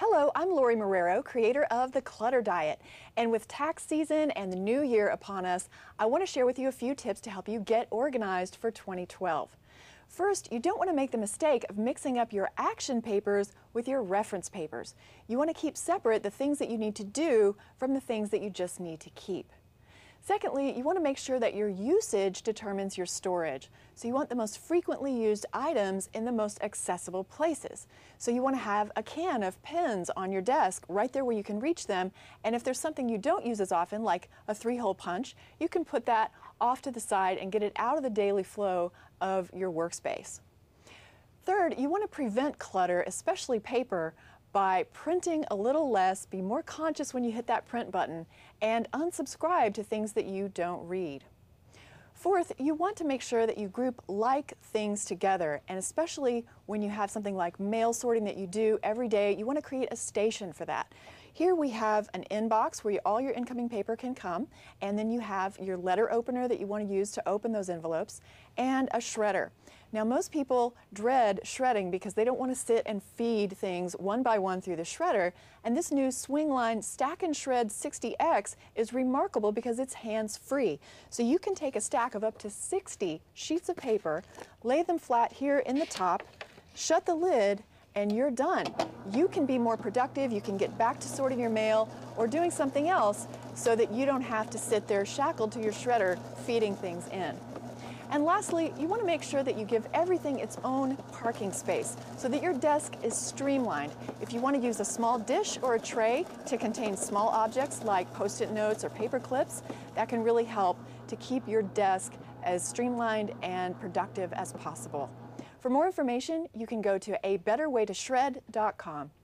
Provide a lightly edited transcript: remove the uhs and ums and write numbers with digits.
Hello, I'm Lori Marrero, creator of The Clutter Diet. And with tax season and the new year upon us, I want to share with you a few tips to help you get organized for 2012. First, you don't want to make the mistake of mixing up your action papers with your reference papers. You want to keep separate the things that you need to do from the things that you just need to keep. Secondly, you want to make sure that your usage determines your storage. So you want the most frequently used items in the most accessible places. So you want to have a can of pens on your desk right there where you can reach them. And if there's something you don't use as often, like a 3-hole punch, you can put that off to the side and get it out of the daily flow of your workspace. Third, you want to prevent clutter, especially paper, by printing a little less, be more conscious when you hit that print button, and unsubscribe to things that you don't read. Fourth, you want to make sure that you group like things together, and especially when you have something like mail sorting that you do every day, you want to create a station for that. Here we have an inbox where all your incoming paper can come, and then you have your letter opener that you want to use to open those envelopes, and a shredder. Now, most people dread shredding because they don't want to sit and feed things one by one through the shredder, and this new Swingline Stack and Shred 60X is remarkable because it's hands-free. So you can take a stack of up to 60 sheets of paper, lay them flat here in the top, shut the lid, and you're done. You can be more productive, you can get back to sorting your mail or doing something else so that you don't have to sit there shackled to your shredder feeding things in. And lastly, you want to make sure that you give everything its own parking space so that your desk is streamlined. If you want to use a small dish or a tray to contain small objects like Post-it notes or paper clips, that can really help to keep your desk as streamlined and productive as possible. For more information, you can go to abetterwaytoshred.com.